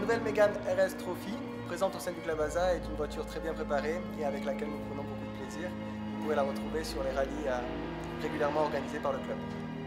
nouvelle Mégane RS Trophy, présente au sein du Club ASA, est une voiture très bien préparée et avec laquelle nous prenons beaucoup de plaisir. Vous pouvez la retrouver sur les rallyes régulièrement organisés par le club.